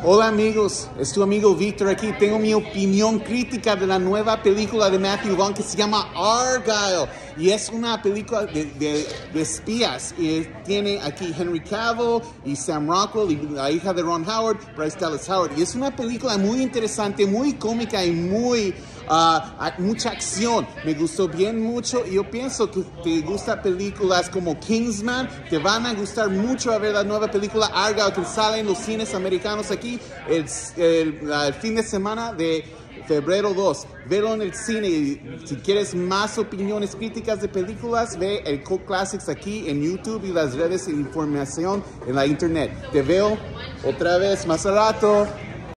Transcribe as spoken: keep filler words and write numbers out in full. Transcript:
Hola amigos, es tu amigo Víctor aquí. Tengo mi opinión crítica de la nueva película de Matthew Vaughn que se llama Argyle. Y es una película de, de, de espías. Y tiene aquí Henry Cavill y Sam Rockwell y la hija de Ron Howard, Bryce Dallas Howard. Y es una película muy interesante, muy cómica y muy... Uh, mucha acción. Me gustó bien mucho y yo pienso que te gustan películas como Kingsman, te van a gustar mucho a ver la nueva película Argyle que sale en los cines americanos aquí el, el, el fin de semana de febrero dos. Velo en el cine y si quieres más opiniones críticas de películas, ve el Cult Classics aquí en YouTube y las redes de información en la internet. Te veo otra vez más a rato.